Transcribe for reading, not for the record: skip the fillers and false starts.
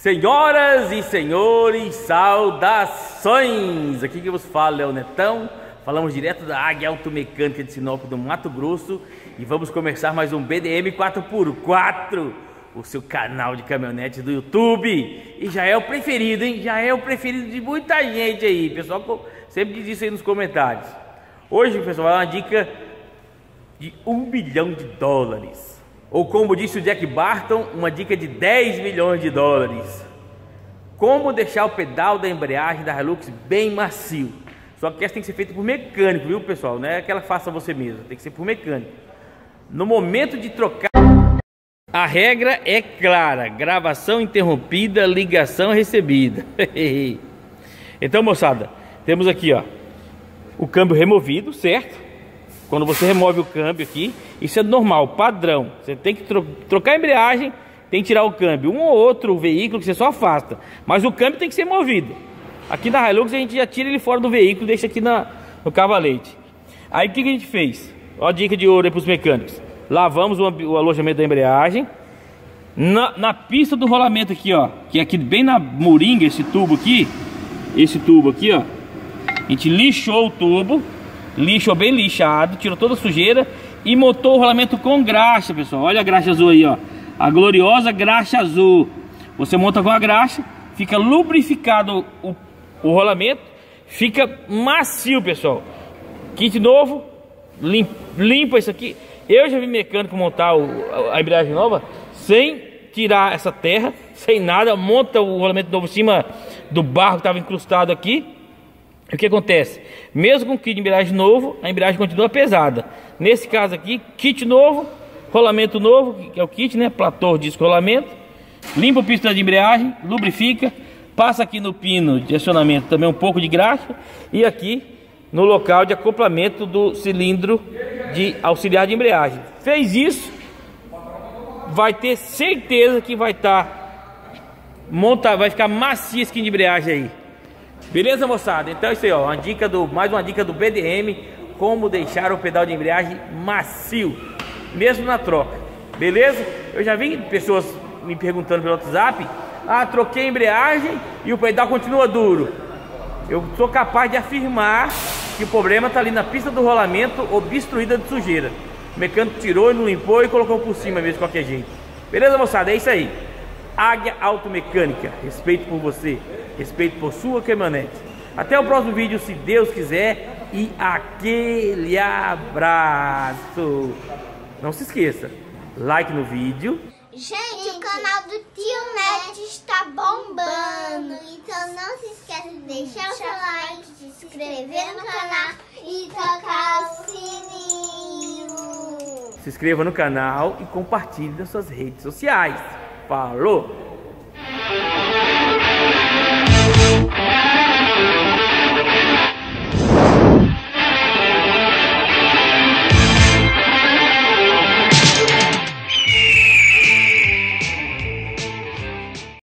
Senhoras e senhores, saudações! Aqui que vos fala é o Netão. Falamos direto da Águia Automecânica de Sinop do Mato Grosso. E vamos começar mais um BDM 4x4, o seu canal de caminhonete do YouTube. E já é o preferido, hein? Já é o preferido de muita gente aí. Pessoal sempre diz isso aí nos comentários. Hoje, pessoal, vai uma dica de $1 bilhão. Ou como disse o Jack Barton, uma dica de $10 milhões. Como deixar o pedal da embreagem da Hilux bem macio. Só que essa tem que ser feita por mecânico, viu, pessoal? Não é que ela faça você mesmo, tem que ser por mecânico. No momento de trocar, a regra é clara: gravação interrompida, ligação recebida. Então, moçada, temos aqui, ó, o câmbio removido, certo? Quando você remove o câmbio aqui, isso é normal, padrão. Você tem que trocar a embreagem, tem que tirar o câmbio. Um ou outro veículo que você só afasta, mas o câmbio tem que ser movido. Aqui na Hilux a gente já tira ele fora do veículo, deixa aqui no cavalete. Aí o que a gente fez? Ó a dica de ouro aí para os mecânicos. Lavamos o alojamento da embreagem. Na pista do rolamento aqui, ó, que é aqui bem na moringa, esse tubo aqui, ó. A gente lixou o tubo. Lixou bem lixado, tirou toda a sujeira e montou o rolamento com graxa, pessoal. Olha a graxa azul aí, ó. A gloriosa graxa azul. Você monta com a graxa, fica lubrificado o rolamento, fica macio, pessoal. Kit novo, limpa isso aqui. Eu já vi mecânico montar a embreagem nova sem tirar essa terra, sem nada. Monta o rolamento novo em cima do barro que estava incrustado aqui. O que acontece? Mesmo com kit de embreagem novo, a embreagem continua pesada. Nesse caso aqui, kit novo, rolamento novo, que é o kit, né? Platô, disco, rolamento. Limpa o pistão de embreagem, lubrifica. Passa aqui no pino de acionamento também um pouco de graxa. E aqui no local de acoplamento do cilindro de auxiliar de embreagem. Fez isso, vai ter certeza que vai ficar macia a skin de embreagem aí. Beleza, moçada? Então é isso aí, ó, mais uma dica do BDM, como deixar o pedal de embreagem macio, mesmo na troca. Beleza? Eu já vi pessoas me perguntando pelo WhatsApp: ah, troquei a embreagem e o pedal continua duro. Eu sou capaz de afirmar que o problema está ali na pista do rolamento, obstruída de sujeira. O mecânico tirou e não limpou e colocou por cima mesmo de qualquer jeito. Beleza, moçada? É isso aí. Águia Automecânica, respeito por você, respeito por sua caminhonete. Até o próximo vídeo, se Deus quiser, e aquele abraço. Não se esqueça, like no vídeo. Gente, o canal do Tio Net está bombando, então não se esqueça de deixar o seu like, se inscrever no canal e tocar o sininho. Se inscreva no canal e compartilhe nas suas redes sociais. Falou!